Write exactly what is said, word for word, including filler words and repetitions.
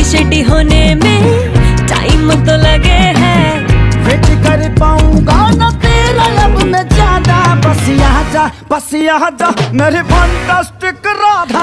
Ready होने में time तो लगे है। वेट कर पाऊंगा ना तेरा अब मैं ज्यादा, बस यहाँ जा बस यहाँ जा मेरी फंटास्टिक राधा।